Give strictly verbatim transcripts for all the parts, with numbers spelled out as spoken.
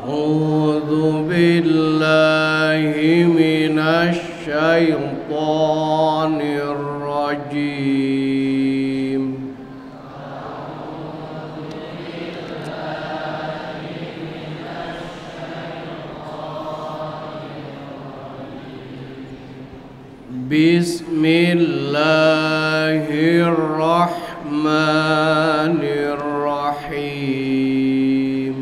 A'udzu billahi minasy syaithanir rajim. Bismillahirrahmanirrahim.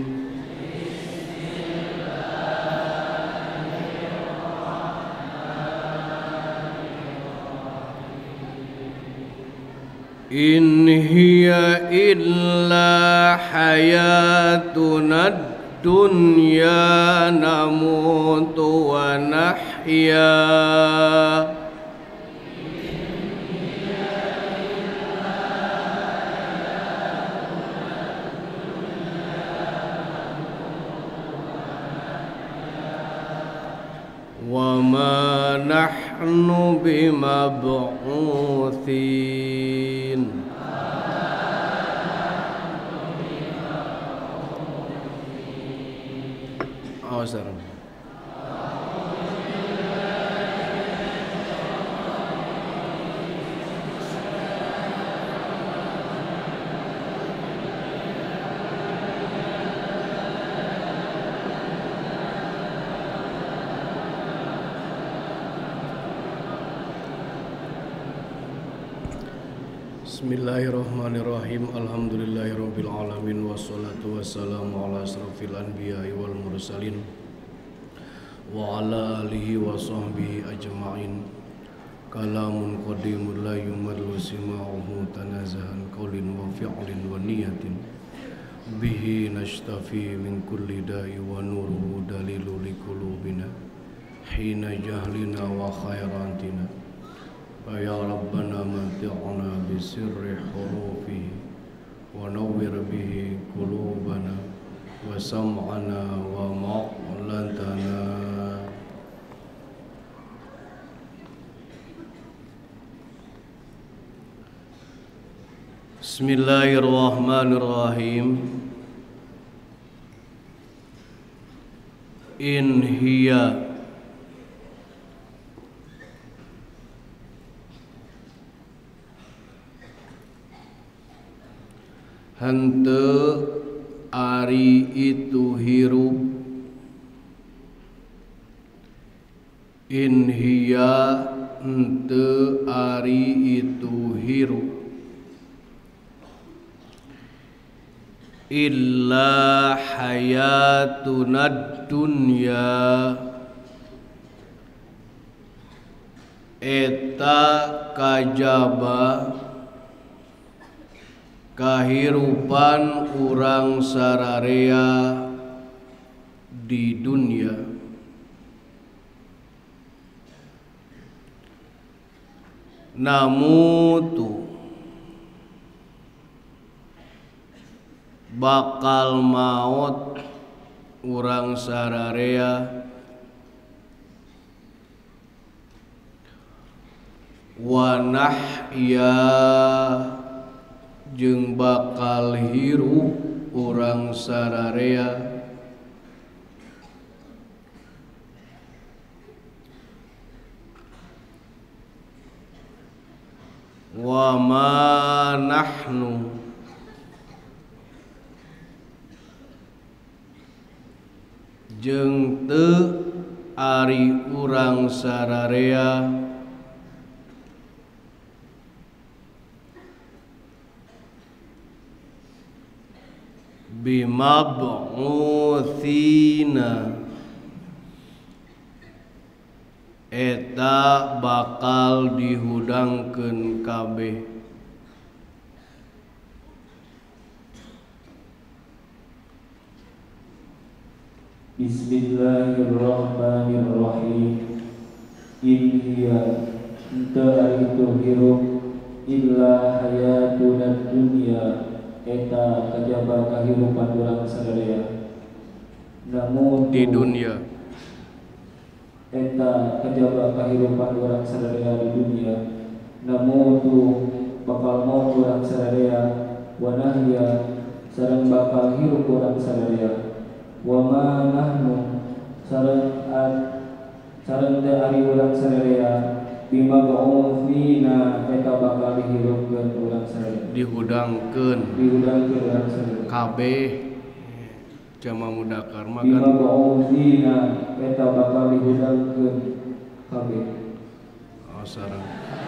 In hiya illa hayatuna dunya namutu wa nahya. Wa ma nahnu bimab'utsin. Awasar. Bismillahirrahmanirrahim. Alhamdulillahirabbil alamin wassalatu wassalamu ala asrofil anbiya'i wal mursalin wa ala alihi wa sahbihi ajma'in. Kalamun qadimun la yumallu sima'uhu tanazahan qaulin wa fi'lin wa niyatin bihi nashtafi min kulli da'i wa nuruhu dalilu liqulubina hina jahlina wa khairantina. Ya Rabbana mati'na bisirri hurufihi wa nawwir bihi qulubana wa sam'ana wa ma'lantana. Bismillahirrahmanirrahim. In hiya henteu ari itu hirup. In hiya henteu ari itu hirup. Illa hayatunad dunya eta kajaba kahirupan urang sararea di dunia. Namutu bakal maut urang sararea wa nahya jeung bakal hirup urang sararea wa ma nahnu jeung teu ari urang sararea bimab'utsina eta bakal dihudangkeun kabeh. Bismillahirrahmanirrahim. In hiya henteu ari itu hirup illa hayatuna dunya eta kajaba kahirupan urang sadaya. Namun Di dunia eta kajaba kahirupan urang sadaya di dunia. Namun tu bakal maut urang sadaya wa nahya sareng bakal hirup urang sadaya wa ma nahnu sareng sareng teu ari urang sadaya bima ba'utsina eta bakal dihirupkeun urang sadaya dihudangkeun dihudangkeun urang sadaya kabeh jama mudzakkar mah bima ba'utsina eta bakal dihudangkeun kabeh. Oh sareng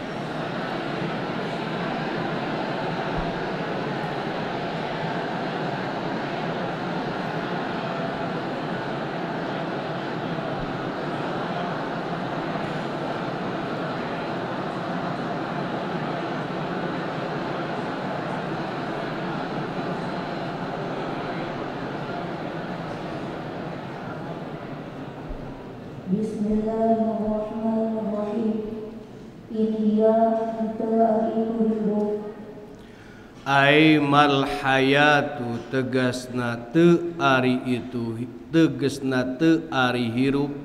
Bismillahirrahmanirrahim. Iya kita itu hidup. ai mal hayatu tegasna teu ari itu tegasna teu ari hirup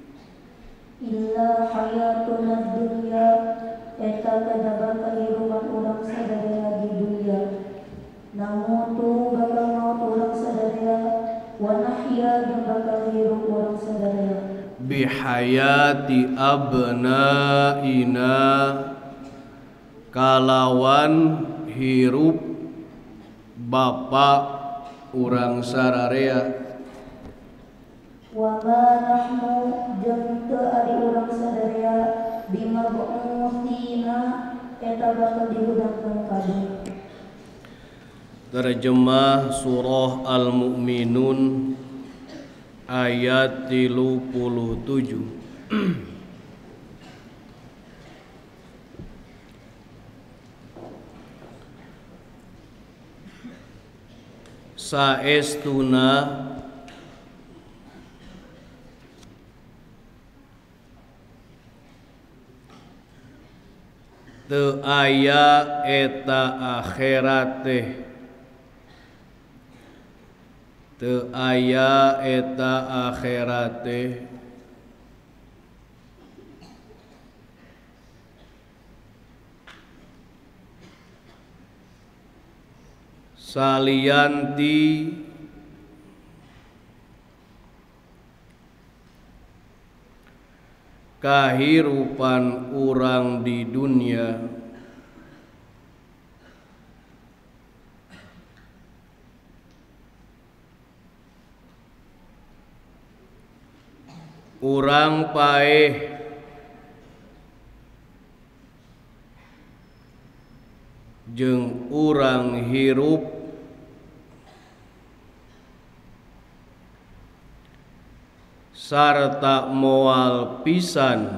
Illa hayatuna dunya eta kadaba kehidupan urang sadaya di dunia. Namun tu bakal maut urang sadaya wa nahya dan bakal hirup urang sadaya. bihayati abnaina kalawan hirup bapak urang sararea Wa ma nahnu jeung teu ari urang sadaya bima ba'utsina eta bakal dihudangkeun kabeh. Terjemah surah Al-Mu'minun ayat tilu puluh tujuh. Saestuna teu aya eta akhirat teh teu aya eta akhirat teh salianti kahirupan urang di dunia urang paeh jeung urang hirup sarta moal pisan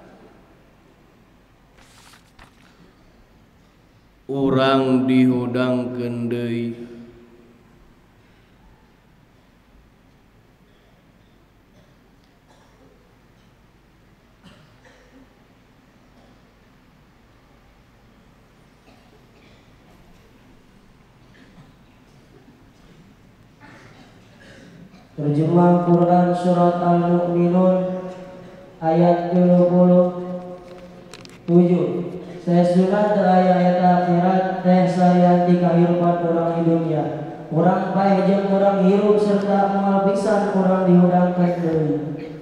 urang dihudangkeun deui. Terjemah Quran Surat Al-Mu'minun ayat dua puluh tujuh. Sesuna teu aya eta akhirat teh salianti kahirupan urang di dunia. Urang paeh jeung urang hirup serta moal pisan urang dihudangkeun deui.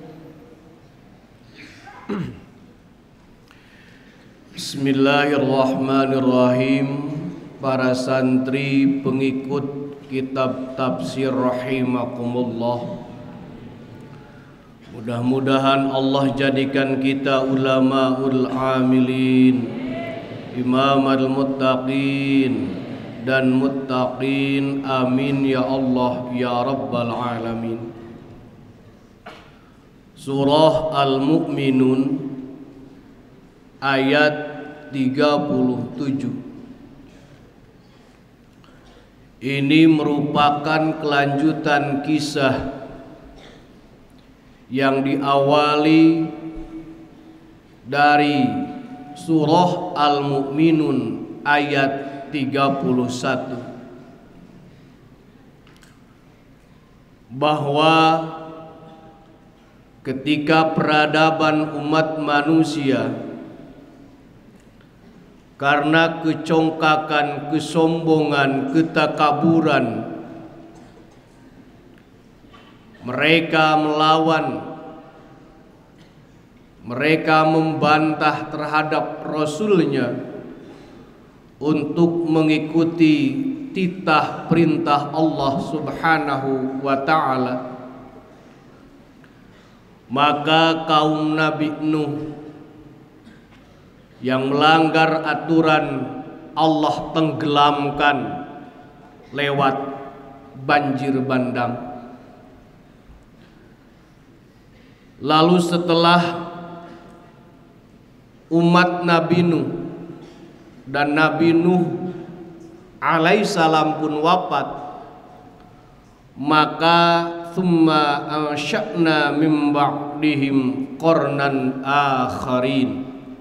Bismillahirrahmanirrahim. Para santri pengikut kitab tafsir rahimakumullah, mudah-mudahan Allah jadikan kita ulamaul amilin, imamal muttaqin dan muttaqin, amin ya Allah ya rabbal alamin. Surah Al-Mu'minun ayat tiga puluh tujuh. Ini merupakan kelanjutan kisah yang diawali dari surah Al-Mu'minun ayat tiga puluh satu, bahwa ketika peradaban umat manusia karena kecongkakan, kesombongan, ketakaburan mereka melawan, mereka membantah terhadap Rasulnya untuk mengikuti titah perintah Allah Subhanahu wa ta'ala, maka kaum Nabi Nuh yang melanggar aturan Allah tenggelamkan lewat banjir bandang. Lalu setelah umat Nabi Nuh dan Nabi Nuh alaihissalam pun wafat, maka thumma ansha'na min ba'dihim qarnan akharin.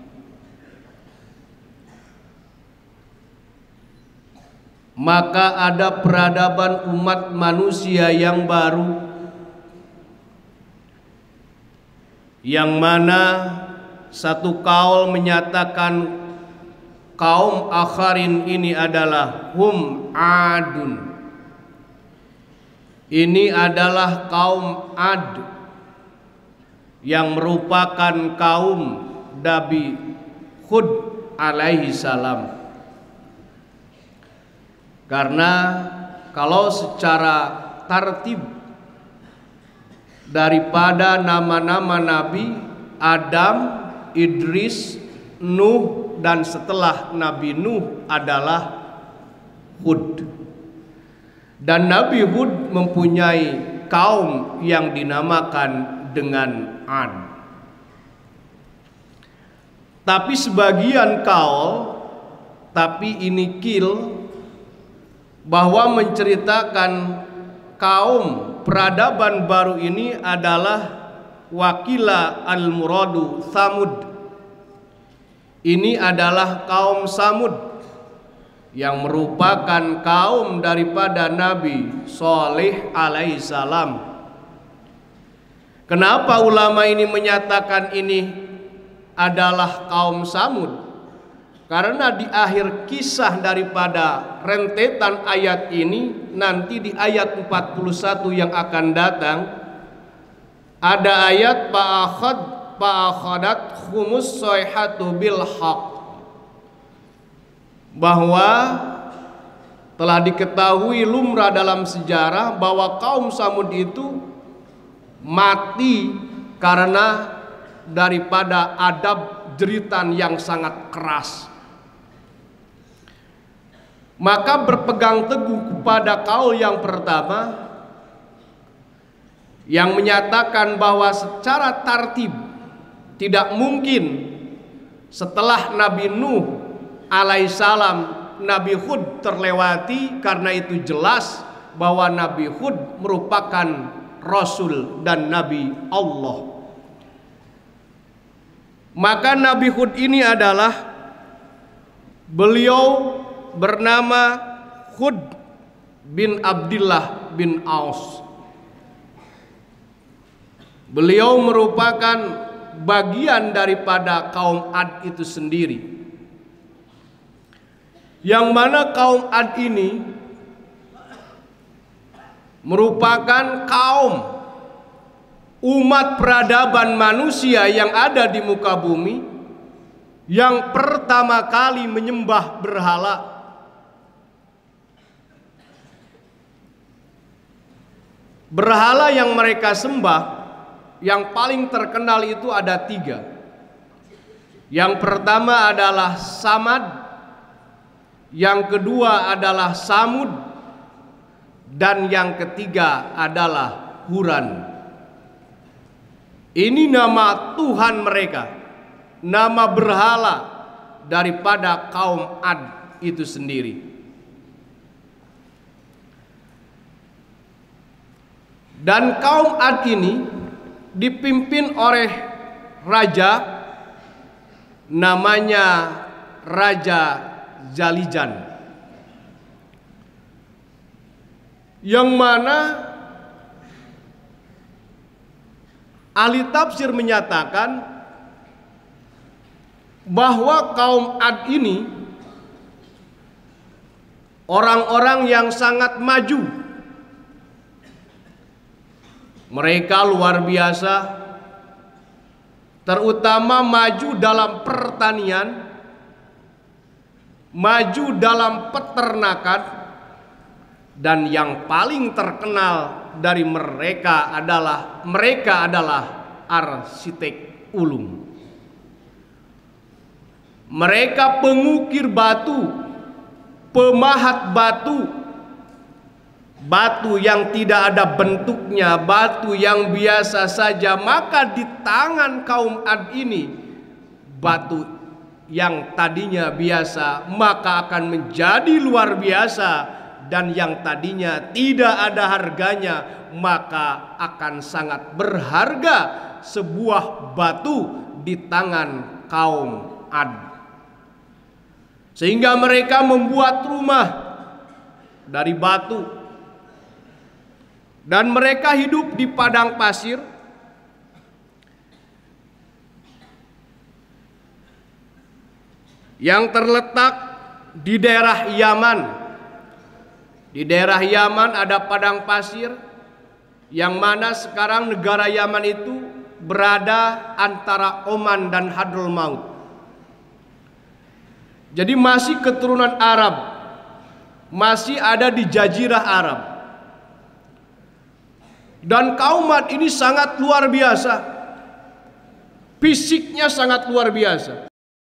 Maka ada peradaban umat manusia yang baru, yang mana satu kaul menyatakan kaum akharin ini adalah hum adun, ini adalah kaum Ad yang merupakan kaum Nabi Hud alaihi salam. Karena kalau secara tartib daripada nama-nama Nabi, Adam, Idris, Nuh, dan setelah Nabi Nuh adalah Hud. Dan Nabi Hud mempunyai kaum yang dinamakan dengan Ad. Tapi sebagian kaul, tapi ini kil, bahwa menceritakan kaum peradaban baru ini adalah wakila al-muradu Thamud. Ini adalah kaum Samud yang merupakan kaum daripada Nabi Shalih alaihissalam. Kenapa ulama ini menyatakan ini adalah kaum Samud? Karena di akhir kisah daripada rentetan ayat ini, nanti di ayat empat puluh satu yang akan datang, ada ayat fa'akhad fa'akhadat khumus soyhatu bil haq, bahwa telah diketahui lumrah dalam sejarah bahwa kaum Samud itu mati karena daripada adab jeritan yang sangat keras. Maka berpegang teguh kepada kaul yang pertama yang menyatakan bahwa secara tartib tidak mungkin setelah Nabi Nuh alaihissalam Nabi Hud terlewati, karena itu jelas bahwa Nabi Hud merupakan Rasul dan Nabi Allah. Maka Nabi Hud ini adalah beliau bernama Hud bin Abdillah bin Aus. Beliau merupakan bagian daripada kaum Ad itu sendiri, yang mana kaum Ad ini merupakan kaum umat peradaban manusia yang ada di muka bumi yang pertama kali menyembah berhala. Berhala yang mereka sembah yang paling terkenal itu ada tiga. Yang pertama adalah Samad, yang kedua adalah Samud, dan yang ketiga adalah Huran. Ini nama Tuhan mereka, nama berhala daripada kaum Ad itu sendiri. Dan kaum Ad ini dipimpin oleh raja namanya Raja Zalijan, yang mana ahli tafsir menyatakan bahwa kaum Ad ini orang-orang yang sangat maju, Mereka luar biasa, terutama maju dalam pertanian, maju dalam peternakan, dan yang paling terkenal dari mereka adalah mereka adalah arsitek ulung. Mereka pengukir batu, pemahat batu, batu yang tidak ada bentuknya, batu yang biasa saja. Maka di tangan kaum Ad ini, batu yang tadinya biasa maka akan menjadi luar biasa, dan yang tadinya tidak ada harganya maka akan sangat berharga sebuah batu di tangan kaum Ad. Sehingga mereka membuat rumah dari batu, dan mereka hidup di padang pasir yang terletak di daerah Yaman. Di daerah Yaman ada padang pasir, yang mana sekarang negara Yaman itu berada antara Oman dan Hadramaut. Jadi masih keturunan Arab, masih ada di Jazirah Arab. Dan kaum Ad ini sangat luar biasa, fisiknya sangat luar biasa.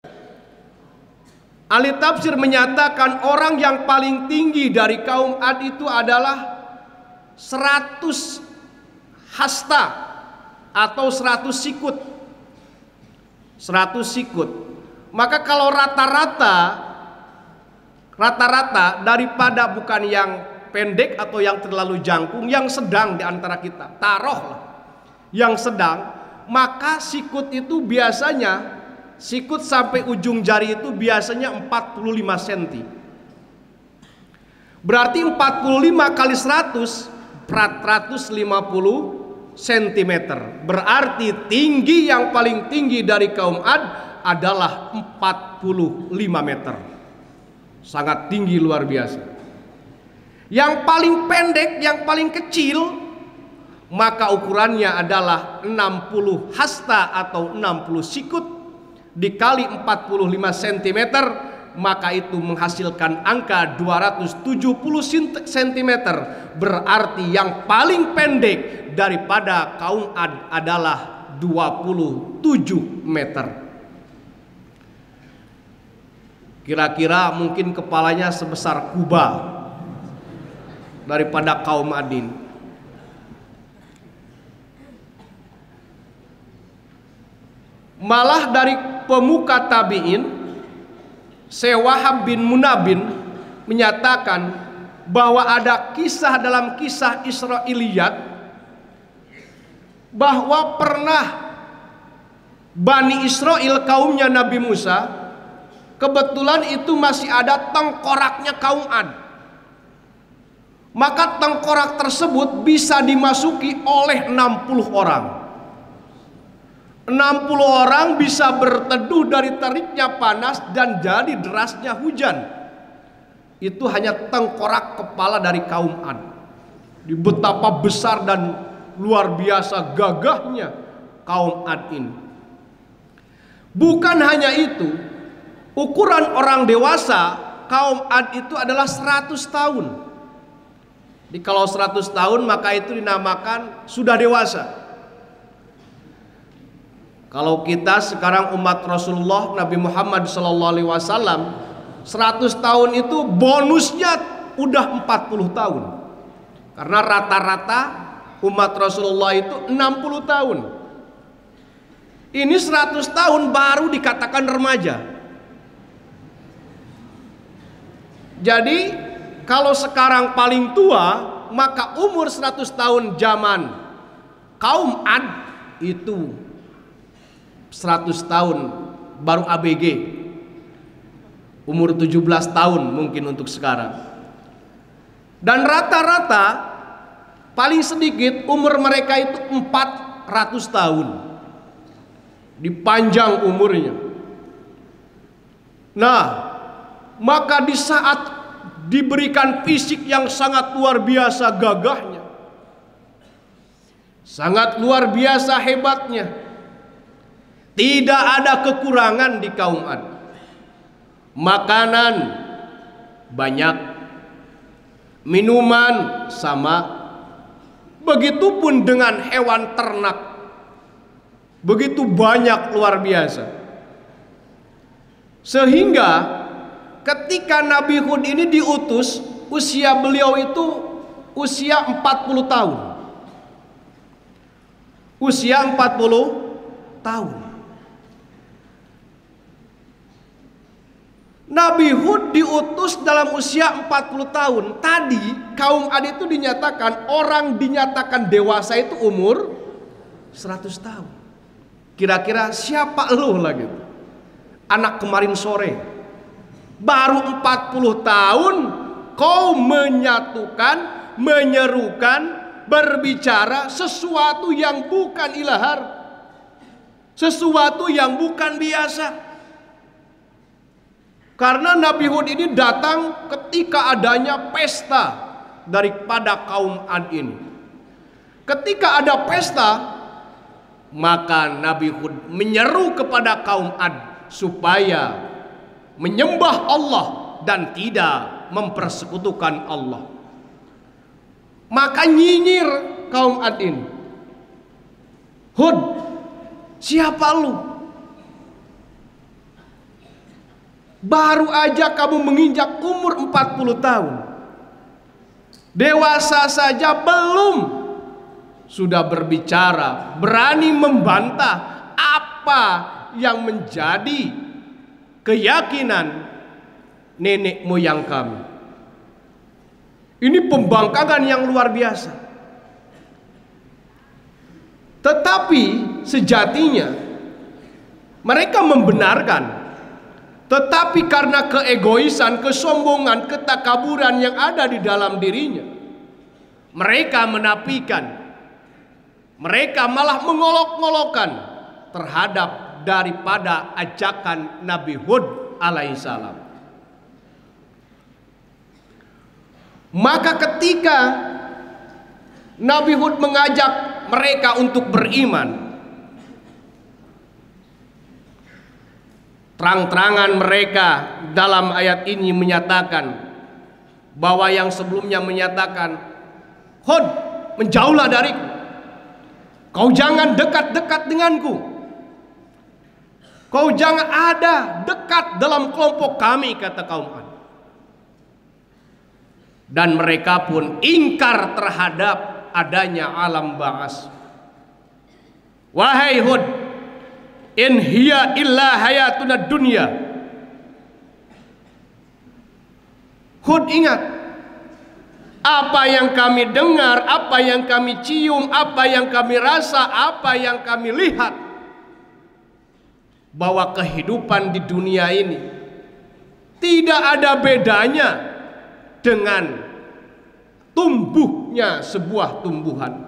Ahli tafsir menyatakan orang yang paling tinggi dari kaum Ad itu adalah seratus hasta atau seratus sikut. seratus sikut. Maka kalau rata-rata rata-rata daripada bukan yang pendek atau yang terlalu jangkung, yang sedang di antara kita, taruhlah yang sedang, maka sikut itu biasanya, sikut sampai ujung jari itu biasanya empat puluh lima sentimeter. Berarti empat puluh lima kali seratus, empat ratus lima puluh sentimeter. Berarti tinggi yang paling tinggi dari kaum Ad adalah empat puluh lima meter. Sangat tinggi, luar biasa. Yang paling pendek, yang paling kecil, maka ukurannya adalah enam puluh hasta atau enam puluh sikut dikali empat puluh lima sentimeter, maka itu menghasilkan angka dua ratus tujuh puluh sentimeter. Berarti yang paling pendek daripada kaum Ad adalah dua puluh tujuh meter. Kira-kira mungkin kepalanya sebesar Kuba daripada kaum Ad ini. Malah dari pemuka tabi'in, Syekh Wahab bin Munabin menyatakan bahwa ada kisah dalam kisah Israiliyat bahwa pernah Bani Israel, kaumnya Nabi Musa, kebetulan itu masih ada tengkoraknya kaum Ad. Maka tengkorak tersebut bisa dimasuki oleh enam puluh orang. enam puluh orang bisa berteduh dari teriknya panas dan jadi derasnya hujan. Itu hanya tengkorak kepala dari kaum Ad. Di betapa besar dan luar biasa gagahnya kaum Ad ini. Bukan hanya itu, ukuran orang dewasa kaum Ad itu adalah seratus tahun. Jadi kalau seratus tahun maka itu dinamakan sudah dewasa. Kalau kita sekarang umat Rasulullah Nabi Muhammad shallallahu alaihi wasallam, seratus tahun itu bonusnya udah empat puluh tahun. Karena rata-rata umat Rasulullah itu enam puluh tahun. Ini seratus tahun baru dikatakan remaja. Jadi kalau sekarang paling tua, maka umur seratus tahun zaman kaum Ad itu seratus tahun baru A B G. Umur tujuh belas tahun mungkin untuk sekarang. Dan rata-rata paling sedikit umur mereka itu empat ratus tahun. Dipanjang umurnya. Nah, maka di saat diberikan fisik yang sangat luar biasa gagahnya, Sangat luar biasa hebatnya. Tidak ada kekurangan di kaum Ad. Makanan banyak, minuman sama. Begitupun dengan hewan ternak, begitu banyak, luar biasa. Sehingga ketika Nabi Hud ini diutus, usia beliau itu usia empat puluh tahun. Usia empat puluh tahun. Nabi Hud diutus dalam usia empat puluh tahun. Tadi kaum Ad itu dinyatakan, orang dinyatakan dewasa itu umur seratus tahun. Kira-kira siapa lu lagi? Anak kemarin sore baru empat puluh tahun kau menyatukan, menyerukan, berbicara sesuatu yang bukan ilahar, sesuatu yang bukan biasa. Karena Nabi Hud ini datang ketika adanya pesta daripada kaum Ad ini. Ketika ada pesta, maka Nabi Hud menyeru kepada kaum Ad supaya menyembah Allah dan tidak mempersekutukan Allah. Maka nyinyir kaum Ad ini. Hud, siapa lu? Baru aja kamu menginjak umur empat puluh tahun. Dewasa saja belum, sudah berbicara, berani membantah apa yang menjadi keyakinan nenek moyang kami. Ini pembangkangan yang luar biasa. Tetapi sejatinya mereka membenarkan. Tetapi karena keegoisan, kesombongan, ketakaburan yang ada di dalam dirinya, mereka menafikan. Mereka malah mengolok-ngolokkan terhadap daripada ajakan Nabi Hud alaihissalam. Maka ketika Nabi Hud mengajak mereka untuk beriman, terang-terangan mereka dalam ayat ini menyatakan bahwa yang sebelumnya menyatakan, Hud, menjauhlah dariku, kau jangan dekat-dekat denganku, kau jangan ada dekat dalam kelompok kami, kata kaum Ad. Dan mereka pun ingkar terhadap adanya alam ba'as. Wahai Hud, in hiya illa hayatuna dunya. Hud, ingat, apa yang kami dengar, apa yang kami cium, apa yang kami rasa, apa yang kami lihat, bahwa kehidupan di dunia ini tidak ada bedanya dengan tumbuhnya sebuah tumbuhan.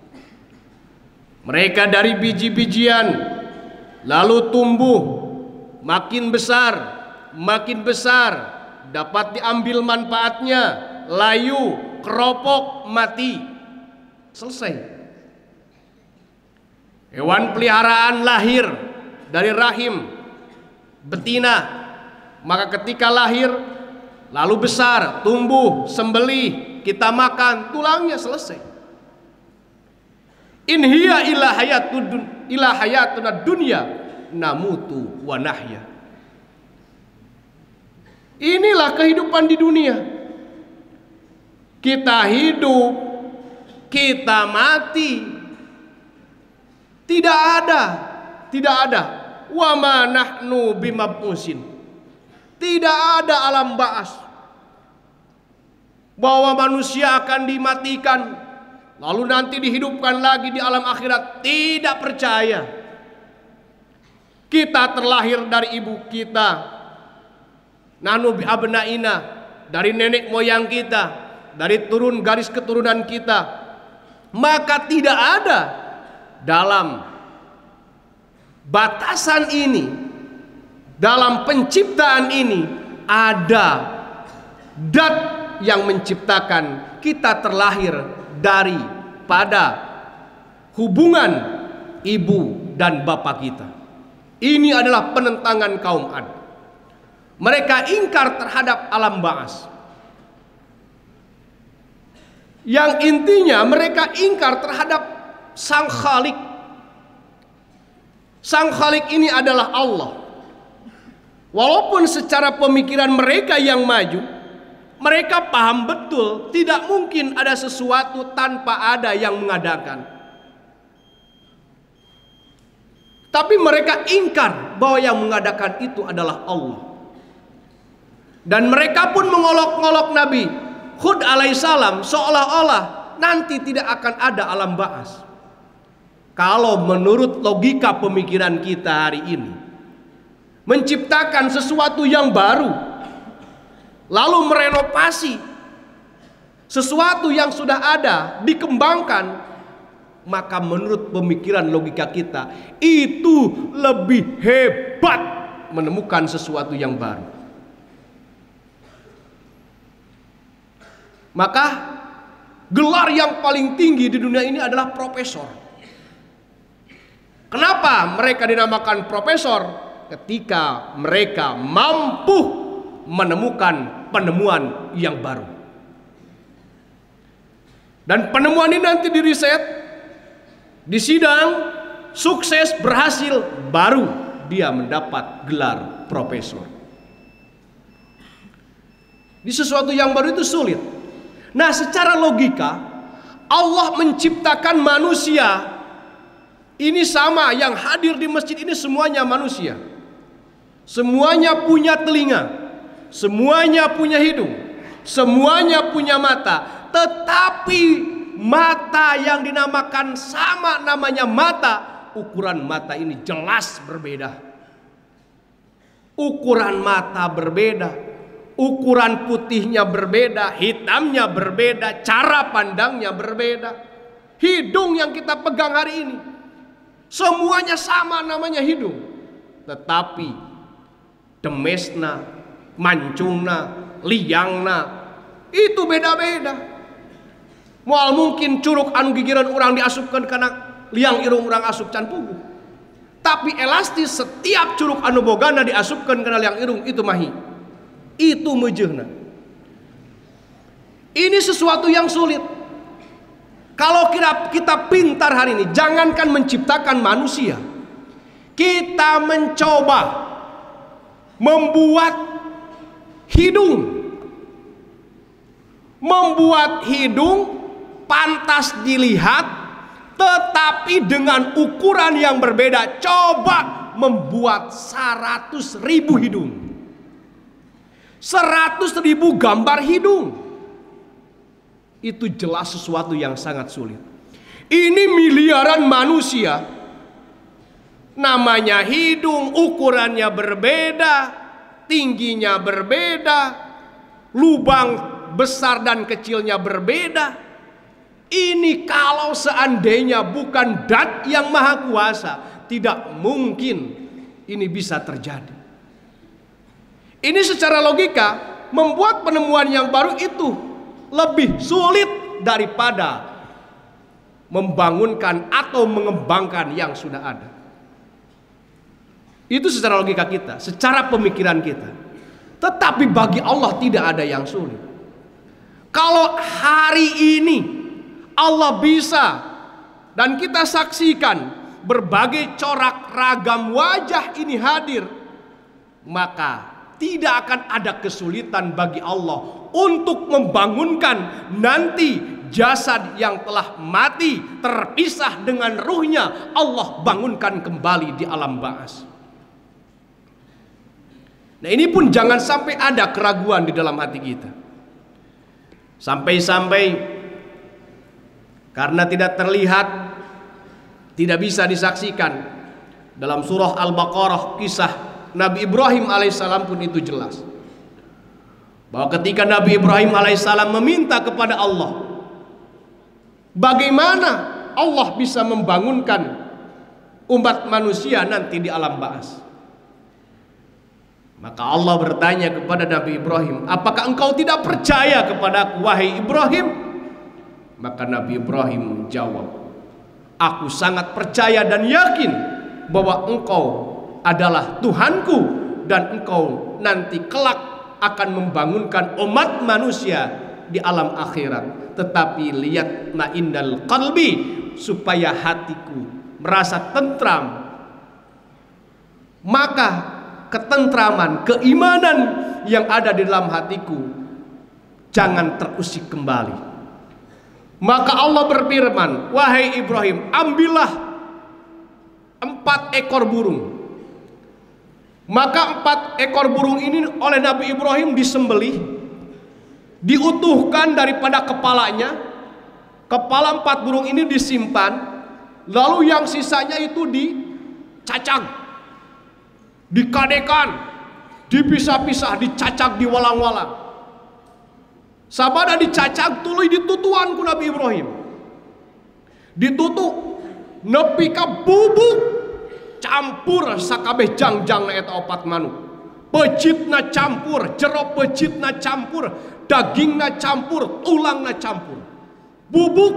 Mereka dari biji-bijian, lalu tumbuh, makin besar, makin besar, dapat diambil manfaatnya, layu, keropok, mati, selesai. Hewan peliharaan lahir dari rahim betina, maka ketika lahir, lalu besar, tumbuh, sembelih, kita makan, tulangnya selesai. In hiya illa hayatud illa hayatuna dunya namutu wa nahya. Inilah kehidupan di dunia. Kita hidup, kita mati. Tidak ada, tidak ada. Wa ma nahnu bimab'usin. Tidak ada alam ba'as, bahwa manusia akan dimatikan lalu nanti dihidupkan lagi di alam akhirat. Tidak percaya. Kita terlahir dari ibu kita, nahnu bi abnaina, dari nenek moyang kita, dari turun garis keturunan kita. Maka tidak ada dalam batasan ini, dalam penciptaan ini, ada dat yang menciptakan kita terlahir daripada hubungan ibu dan bapak kita. Ini adalah penentangan kaum Ad. Mereka ingkar terhadap alam ba'as. Yang intinya mereka ingkar terhadap Sang Khalik. Sang Khalik ini adalah Allah. Walaupun secara pemikiran mereka yang maju, mereka paham betul tidak mungkin ada sesuatu tanpa ada yang mengadakan. Tapi mereka ingkar bahwa yang mengadakan itu adalah Allah. Dan mereka pun mengolok-olok Nabi Hud alaihissalam seolah-olah nanti tidak akan ada alam ba'as. Kalau menurut logika pemikiran kita hari ini, menciptakan sesuatu yang baru, lalu merenovasi sesuatu yang sudah ada, dikembangkan, maka menurut pemikiran logika kita itu lebih hebat menemukan sesuatu yang baru. Maka gelar yang paling tinggi di dunia ini adalah profesor. Kenapa mereka dinamakan profesor? Ketika mereka mampu menemukan penemuan yang baru. Dan penemuan ini nanti diriset, disidang, sukses, berhasil, baru dia mendapat gelar profesor. Di sesuatu yang baru itu sulit. Nah, secara logika Allah menciptakan manusia. Ini sama, yang hadir di masjid ini semuanya manusia. Semuanya punya telinga, semuanya punya hidung, semuanya punya mata. Tetapi mata yang dinamakan sama namanya mata, ukuran mata ini jelas berbeda. Ukuran mata berbeda. Ukuran putihnya berbeda, hitamnya berbeda, cara pandangnya berbeda. Hidung yang kita pegang hari ini semuanya sama namanya hidung. Tetapi demesna, mancungna, liangna itu beda-beda. Mual mungkin curug anu gigiran orang diasupkan karena liang irung orang asup can pugu. Tapi elastis setiap curug anu bogana diasupkan karena liang irung itu mahi. Itu mejehna. Ini sesuatu yang sulit. Kalau kita, kita pintar hari ini, jangankan menciptakan manusia, kita mencoba membuat hidung, membuat hidung pantas dilihat, tetapi dengan ukuran yang berbeda. Coba membuat seratus ribu hidung, seratus ribu gambar hidung. Itu jelas sesuatu yang sangat sulit. Ini miliaran manusia, namanya hidung, ukurannya berbeda, tingginya berbeda, lubang besar dan kecilnya berbeda. Ini kalau seandainya bukan Dat yang maha kuasa, tidak mungkin ini bisa terjadi. Ini secara logika membuat penemuan yang baru itu lebih sulit daripada membangunkan atau mengembangkan yang sudah ada. Itu secara logika kita, secara pemikiran kita. Tetapi bagi Allah tidak ada yang sulit. Kalau hari ini Allah bisa dan kita saksikan berbagai corak ragam wajah ini hadir, maka tidak akan ada kesulitan bagi Allah untuk membangunkan nanti jasad yang telah mati terpisah dengan ruhnya, Allah bangunkan kembali di alam ba'as. Nah, ini pun jangan sampai ada keraguan di dalam hati kita. Sampai-sampai karena tidak terlihat, tidak bisa disaksikan. Dalam surah Al-Baqarah kisah Nabi Ibrahim alaihissalam pun itu jelas, bahwa ketika Nabi Ibrahim alaihissalam meminta kepada Allah, bagaimana Allah bisa membangunkan umat manusia nanti di alam ba'as, maka Allah bertanya kepada Nabi Ibrahim, apakah engkau tidak percaya kepada aku wahai Ibrahim? Maka Nabi Ibrahim menjawab, Aku sangat percaya dan yakin bahwa engkau adalah Tuhanku dan engkau nanti kelak akan membangunkan umat manusia di alam akhirat. Tetapi lihat ma'indal qalbi, supaya hatiku merasa tentram. Maka ketentraman, keimanan yang ada di dalam hatiku jangan terusik kembali. Maka Allah berfirman, wahai Ibrahim, ambillah empat ekor burung. Maka empat ekor burung ini oleh Nabi Ibrahim disembelih, diutuhkan daripada kepalanya. Kepala empat burung ini disimpan, lalu yang sisanya itu dicacak, dikadekan, dipisah-pisah, dicacak, diwalang-walang. Sabada dicacak tuluy ditutuan ku Nabi Ibrahim. Ditutuk nepi ka bubuk campur sakabeh jangjang na eta opat manuk. Pecitna campur, jero pecitna campur, dagingna campur, tulangna campur. Bubuk.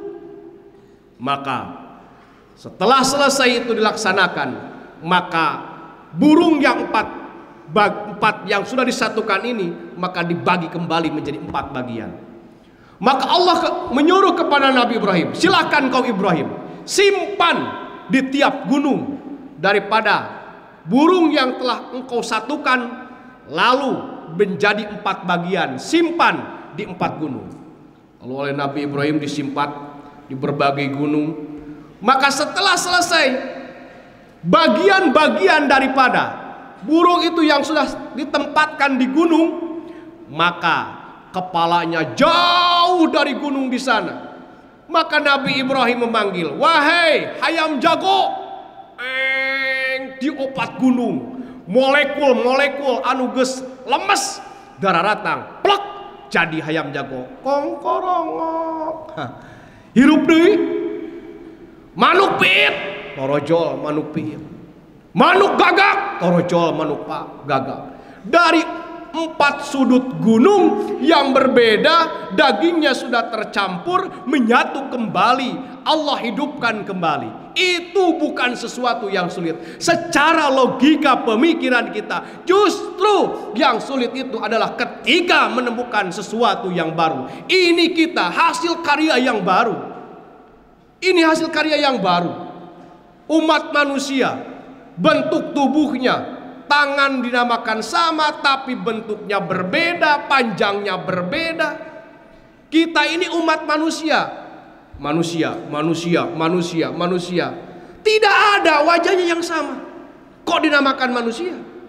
Maka setelah selesai itu dilaksanakan, maka burung yang empat empat yang sudah disatukan ini maka dibagi kembali menjadi empat bagian. Maka Allah ke, menyuruh kepada Nabi Ibrahim, silakan kau Ibrahim simpan di tiap gunung daripada burung yang telah engkau satukan, lalu menjadi empat bagian, simpan di empat gunung. Lalu oleh Nabi Ibrahim disimpan di berbagai gunung. Maka setelah selesai bagian-bagian daripada burung itu yang sudah ditempatkan di gunung, maka kepalanya jauh dari gunung di sana. Maka Nabi Ibrahim memanggil, wahai hayam jago, eng di opat gunung, molekul-molekul anu geus lemes dararatang, plek jadi hayam jago, kongkorongok. Hirup deui. Manuk piit, torojol manuk piit. Manuk gagak, torojol manuk pak gagak. Dari empat sudut gunung yang berbeda, dagingnya sudah tercampur, menyatu kembali, Allah hidupkan kembali. Itu bukan sesuatu yang sulit. Secara logika pemikiran kita, justru yang sulit itu adalah ketika menemukan sesuatu yang baru. Ini kita hasil karya yang baru. Ini hasil karya yang baru. Umat manusia, bentuk tubuhnya, tangan dinamakan sama tapi bentuknya berbeda, panjangnya berbeda. Kita ini umat manusia. Manusia, manusia, manusia, manusia. Tidak ada wajahnya yang sama. Kok dinamakan manusia?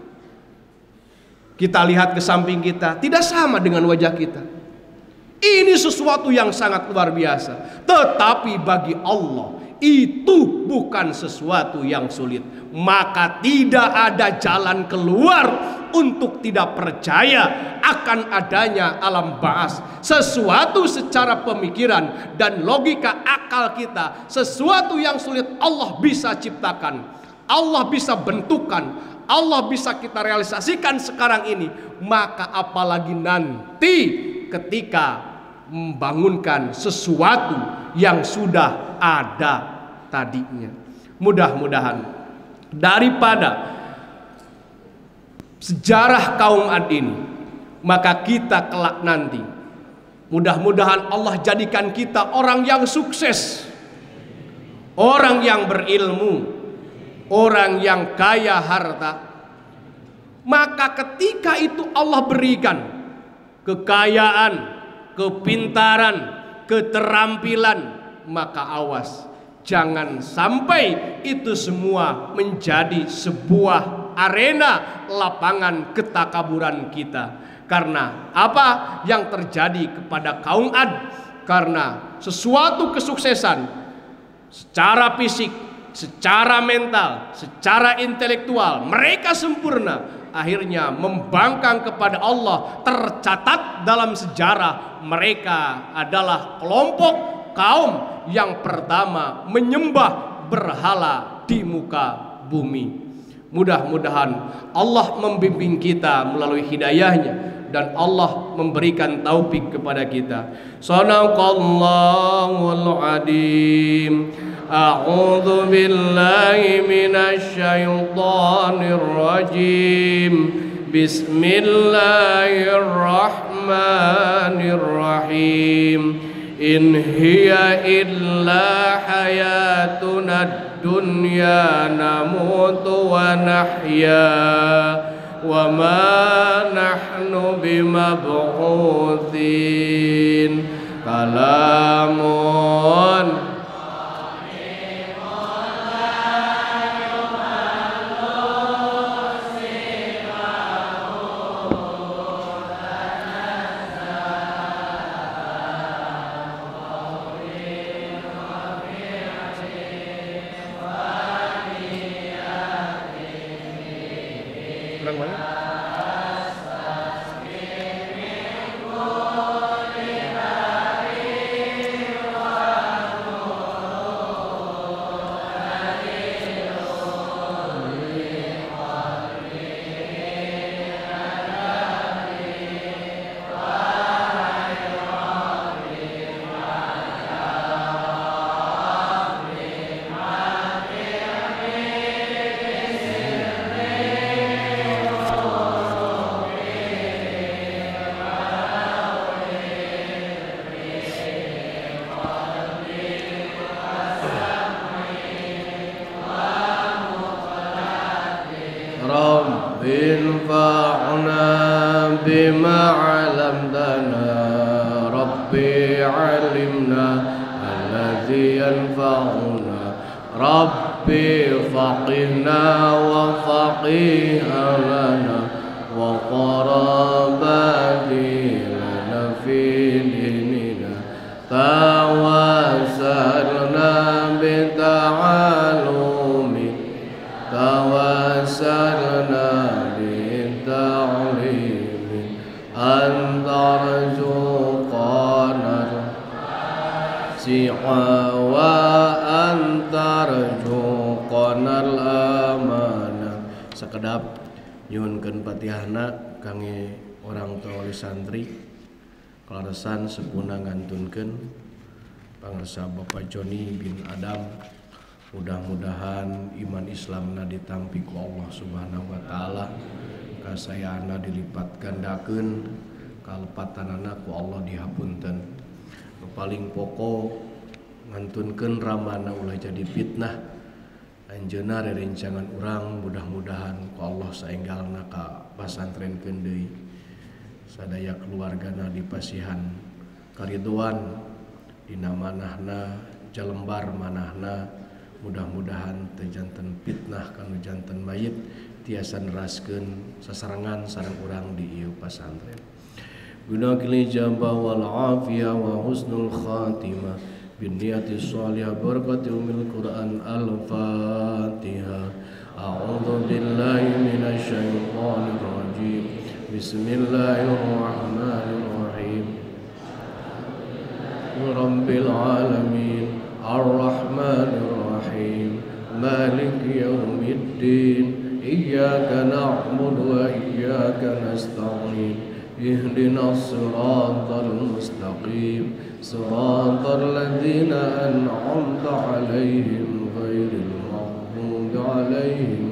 Kita lihat ke samping kita, tidak sama dengan wajah kita. Ini sesuatu yang sangat luar biasa. Tetapi bagi Allah itu bukan sesuatu yang sulit. Maka tidak ada jalan keluar untuk tidak percaya akan adanya alam ba'ats. Sesuatu secara pemikiran dan logika akal kita, sesuatu yang sulit Allah bisa ciptakan, Allah bisa bentukkan, Allah bisa kita realisasikan sekarang ini. Maka apalagi nanti ketika membangunkan sesuatu yang sudah ada tadinya. Mudah-mudahan daripada sejarah kaum Ad ini, maka kita kelak nanti mudah-mudahan Allah jadikan kita orang yang sukses, orang yang berilmu, orang yang kaya harta. Maka ketika itu Allah berikan kekayaan, kepintaran, keterampilan, maka awas jangan sampai itu semua menjadi sebuah arena lapangan ketakaburan kita. Karena apa yang terjadi kepada kaum Ad? Karena sesuatu kesuksesan secara fisik, secara mental, secara intelektual mereka sempurna, akhirnya membangkang kepada Allah. Tercatat dalam sejarah mereka adalah kelompok kaum yang pertama menyembah berhala di muka bumi. Mudah-mudahan Allah membimbing kita melalui hidayahnya dan Allah memberikan taufik kepada kita. Shadaqallahul adzim. أعوذ بالله من الشيطان الرجيم بسم الله الرحمن الرحيم إن هي إلا حياتنا الدنيا نموت ونحيا وما نحن بمبعوثين كلام انفعنا بما علمتنا ربي علمنا الذي ينفعنا ربي فقهنا وفقه لنا وقراباتي لنا في ديننا توسلنا بتعلم توسلنا بتعليم أنت رزقنا السعى وأنت رزقنا الأمانة. Sakedap nyuhunkeun patihana kangge orang tua wali santri kalaresan sepuna ngantunkeun pangarsa Bapak Joni bin Adam. Mudah-mudahan iman Islamna ditampi ku Allah Subhanahu wa taala, kasayana dilipat gandakeun, kalepatanana ku Allah dihapunten. Nu paling pokok ngantunkeun ramana ulah jadi fitnah. Anjeunna rerencangan urang mudah-mudahan ku Allah saenggalna ka pasantrenkeun deui. Sadaya keluargana dipasihan kariduan dina manahna jalembar manahna. Mudah-mudahan teu janten fitnah kanu janten mayit tiasa neraskeun sasarangan sareng urang di ieu pasantren. Gunakil ijabah wal afiyah wa husnul khatimah bin niyati shalihah barakati umil Quran al-Fatihah. A'udzu billahi minasy syaithanir rajim. Bismillahirrahmanirrahim. Rabbil alamin ar-rahmanir rahim maliki yaumiddin iyyaka na'budu wa iyyaka nasta'in ihdinas siratal mustaqim siratal ladzina an'amta 'alaihim ghairil maghdubi 'alaihim